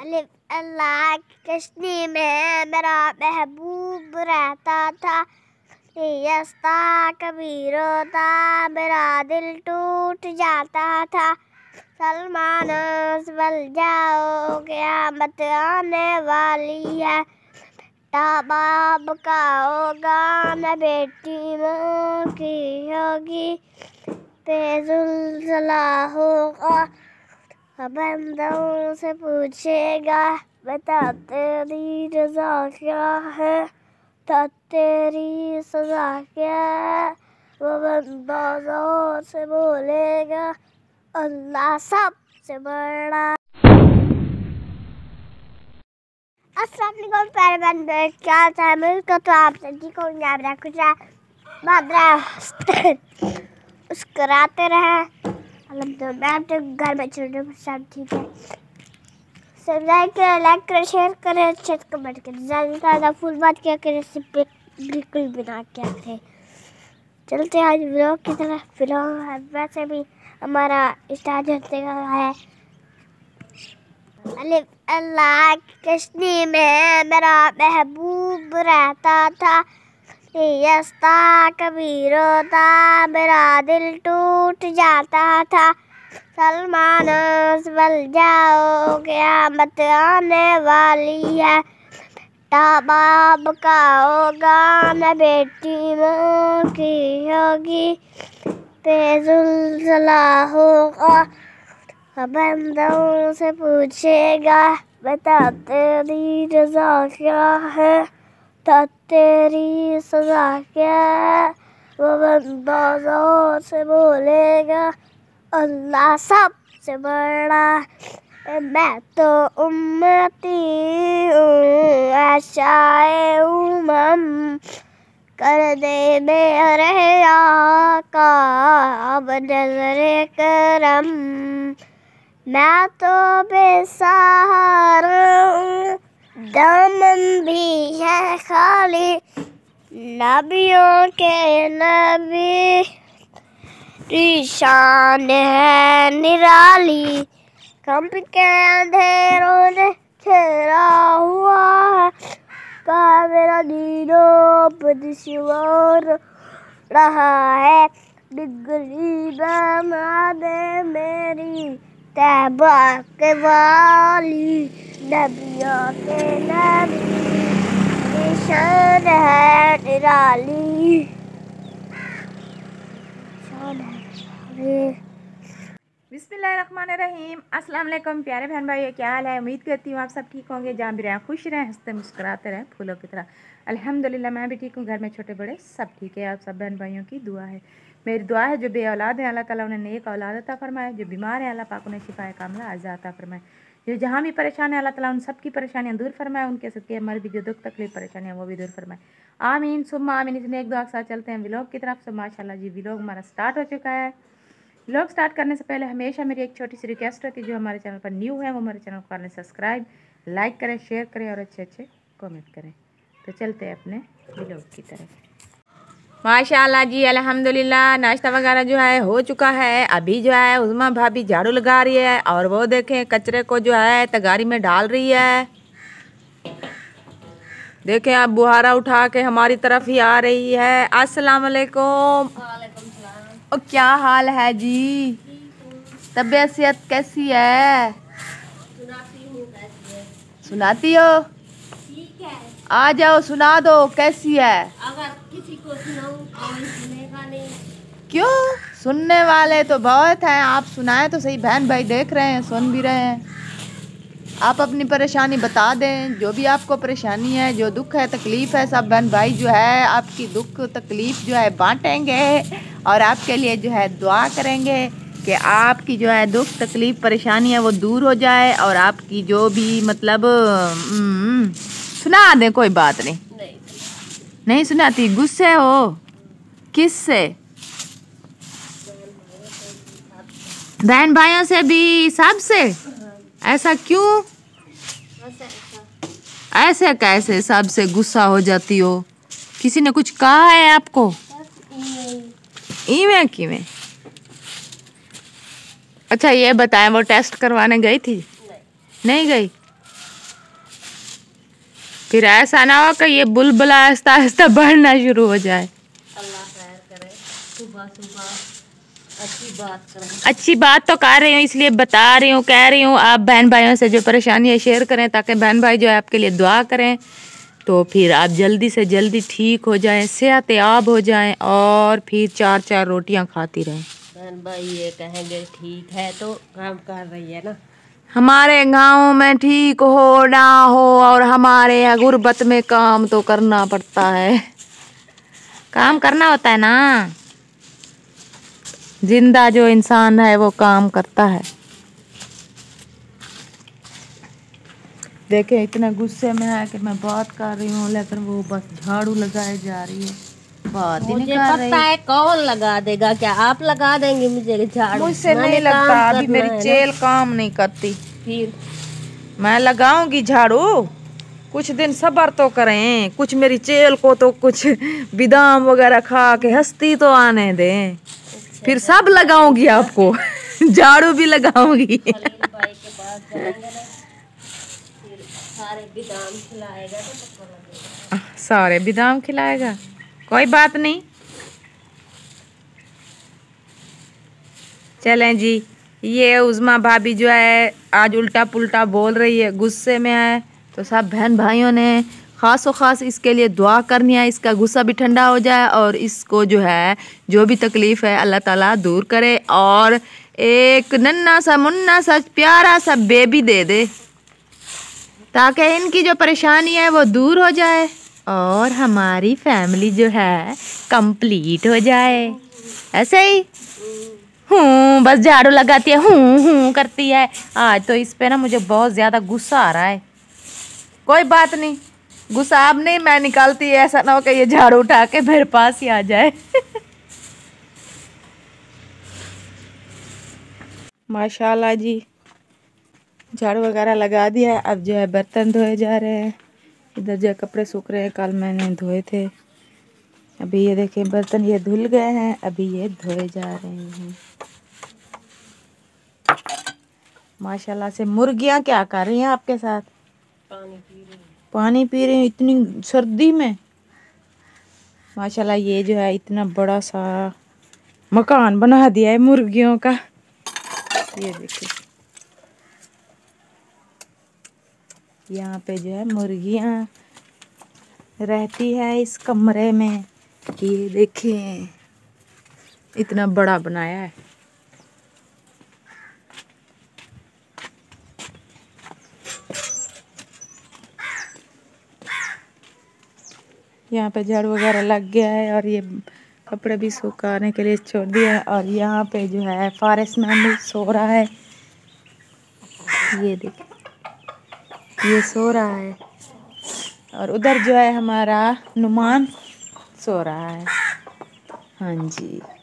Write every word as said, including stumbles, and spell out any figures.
अलिफ अल्लाह की कश्ती में मेरा महबूब रहता था। यस्ता कभी रोता मेरा दिल टूट जाता था। सलमान संभल जाओ क़यामत आने वाली है। बाप का होगा न बेटी माँ की होगी। बेजुल्ज़ला होगा बंदों से पूछेगा बता तेरी रज़ा क्या है, बता तेरी सज़ा क्या है। वो बंदा ज़ोर से बोलेगा अल्लाह सबसे बड़ा। अस्सलाम वालेकुम प्यारे बंदे, क्या हाल है? मुझको तो आपसे ठीक हो गया कुछ मादरा मुस्कुराते रहे। मैं तो घर में छोटे सब ठीक है। सब्सक्राइब करें, लाइक करें, शेयर करें, अच्छे से कमेंट करें। ज़्यादा ज़्यादा फुल बात क्या करें, सिर्फ बिल्कुल बिना क्या करें। चलते आज व्लॉग की तरफ। व्लॉग है वैसे भी हमारा स्टार्ट होते है। अलिफ अल्लाह की कश्ती में मेरा महबूब रहता था। यस्ता कभी रोता मेरा दिल टूट जाता था। सलमान संभल जाओ क़यामत आने वाली है। बाप का होगा न बेटी माँ की होगी। बेजुल्ज़ला होगा बंदों से पूछेगा बता तेरी रज़ा क्या है, बता तेरी सज़ा क्या है। वो बंदा ज़ोर से बोलेगा अल्लाह सबसे बड़ा। मैं तो उम्मती हूँ आशाए उम्म, कर दे मेरे आका अब नज़रे करम। मैं तो बेसहारा हूँ, दामन भी है खाली, नबियों के नबी शान है निराली। कम के अंधेरों ने घेरा हुआ है, का मेरा दीनों पर दुश्वार रहा है। डिग्री दामादे मेरी तैबा के वाली, नबियों के नबी निशान है निराली। बिस्मिल्लाहिर्रहमानिर्रहीम। अस्सलाम वालेकुम प्यारे बहन भाई, क्या हाल है? उम्मीद करती हूँ आप सब ठीक होंगे, जहाँ भी रहें खुश रहें, हंसते मुस्कुराते रहें फूलों की तरह। अल्हम्दुलिल्लाह मैं भी ठीक हूँ, घर में छोटे बड़े सब ठीक है। आप सब बहन भाइयों की दुआ है। मेरी दुआ है जो बे औलाद है अल्लाह ताला उन्हें नेक औलाद अता फरमाए, जो बीमार है अल्लाह पाक उन्हें शिफाए कामिला अज़ा अता फरमाए, जो जहाँ भी परेशान है अल्लाह ताला उन सब की परेशानियाँ दूर फरमाए, उनके सबके हमारे भी जो दुख तकलीफ परेशानियाँ वो भी दूर फरमाए। आमीन सुम्मा आमीन। इसमें एक दुआ के साथ चलते हैं व्लॉग की तरफ से। माशाल्लाह जी व्लॉग हमारा स्टार्ट हो चुका है। व्लॉग स्टार्ट करने से पहले हमेशा मेरी एक छोटी सी रिक्वेस्ट रहती है, जो हमारे चैनल पर न्यू है वो हमारे चैनल को करें सब्सक्राइब, लाइक करें, शेयर करें और अच्छे अच्छे कमेंट करें। तो चलते हैं अपने व्लॉग की तरफ। माशाल्लाह जी अल्हम्दुलिल्लाह नाश्ता वगैरह जो है हो चुका है। अभी जो है उज़मा भाभी झाड़ू लगा रही है और वो देखें कचरे को जो है तगारी में डाल रही है। देखें आप बुहारा उठा के हमारी तरफ ही आ रही है। अस्सलाम वालेकुम। ओ क्या हाल है जी? तबीयत सेहत कैसी है? सुनाती हूँ कैसी है। सुनाती हो? ठीक है। आ जाओ सुना दो कैसी है। अगर किसी को सुनाऊं कोई सुनेगा नहीं। क्यों? सुनने वाले तो बहुत हैं, आप सुनाएं तो सही। बहन भाई देख रहे हैं, सुन भी रहे हैं। आप अपनी परेशानी बता दें, जो भी आपको परेशानी है, जो दुख है तकलीफ़ है, सब बहन भाई जो है आपकी दुख तकलीफ़ जो है बांटेंगे और आपके लिए जो है दुआ करेंगे कि आपकी जो है दुख तकलीफ़ परेशानी है वो दूर हो जाए और आपकी जो भी मतलब सुना दें। कोई बात नहीं। नहीं, नहीं सुनाती? गुस्से हो किससे? बहन भाइयों से भी, सबसे? ऐसा क्यों? ऐसे कैसे सबसे गुस्सा हो जाती हो? किसी ने कुछ कहा है आपको? इवें किवें? अच्छा ये बताएं वो टेस्ट करवाने गई थी? नहीं, नहीं गई। फिर ऐसा ना हो कि ये बुलबुला आहिस्ता आहिस्ता बढ़ना शुरू हो जाए। अल्लाह खैर करे, सुबह सुबह अच्छी बात करें। अच्छी बात तो कर रही हूँ, इसलिए बता रही हूँ, कह रही हूँ आप बहन भाइयों से जो परेशानी है शेयर करें, ताकि बहन भाई जो है आपके लिए दुआ करें, तो फिर आप जल्दी से जल्दी ठीक हो जाएं, सेहतयाब हो जाएं और फिर चार चार रोटियां खाती रहें। बहन भाई ये कहेंगे ठीक है तो काम कर रही है ना। हमारे गांव में ठीक हो ना हो और हमारे यहाँ गुर्बत में काम तो करना पड़ता है, काम करना होता है ना। जिंदा जो इंसान है वो काम करता है। देखे इतना गुस्से में है कि मैं बात कर रही हूँ, लेकिन वो बस झाड़ू लगाए जा रही है, बात ही नहीं मुझे कर पता रही। है कौन लगा देगा, क्या आप लगा देंगे मुझे झाड़ू? मुझसे मैंने नहीं लगता, काम अभी करना मेरी है ना। चेल काम नहीं करती। फिर मैं लगाऊंगी झाड़ू, कुछ दिन सब्र तो करें, कुछ मेरी चेल को तो कुछ बादाम वगैरह खा के हंसती तो आने दें, फिर सब लगाऊंगी आपको झाड़ू भी लगाऊंगी। खलील भाई के पास जाएंगे ना, फिर सारे बादाम खिलाएगा तो पक्का लगेगा। सारे बादाम खिलाएगा, कोई बात नहीं। चलें जी, ये उज़मा भाभी जो है आज उल्टा पुल्टा बोल रही है, गुस्से में है, तो सब बहन भाइयों ने ख़ास व ख़ास इसके लिए दुआ करनी है, इसका गुस्सा भी ठंडा हो जाए और इसको जो है जो भी तकलीफ़ है अल्लाह ताला दूर करे और एक नन्ना सा मुन्ना सा प्यारा सा बेबी दे दे, ताकि इनकी जो परेशानी है वो दूर हो जाए और हमारी फैमिली जो है कंप्लीट हो जाए। ऐसे ही हूँ बस झाड़ू लगाती है, हूँ हूँ करती है। आज तो इस पे ना मुझे बहुत ज़्यादा गुस्सा आ रहा है। कोई बात नहीं, गुस्सा अब नहीं मैं निकालती, ऐसा ना हो कि ये झाड़ू उठा के मेरे पास ही आ जाए। माशाल्लाह जी, झाड़ू वगैरह लगा दिया है, अब जो है बर्तन धोए जा रहे हैं। इधर जो है कपड़े सूख रहे हैं, कल मैंने धोए थे। अभी ये देखें बर्तन ये धुल गए हैं, अभी ये धोए जा रहे हैं। माशाल्लाह से मुर्गियां क्या कर रही हैं आपके साथ? पानी पी रही हूँ। पानी पी रही हैं इतनी सर्दी में। माशाल्लाह ये जो है इतना बड़ा सा मकान बना दिया है मुर्गियों का। ये देखिए यहाँ पे जो है मुर्गियाँ रहती है इस कमरे में। ये देखिए इतना बड़ा बनाया है। यहाँ पे झाड़ू वगैरह लग गया है और ये कपड़े भी सुखाने के लिए छोड़ दिया है। और यहाँ पे जो है फारिस महमूद सो रहा है, ये देखिए ये सो रहा है। और उधर जो है हमारा नुमान सो रहा है। हाँ जी।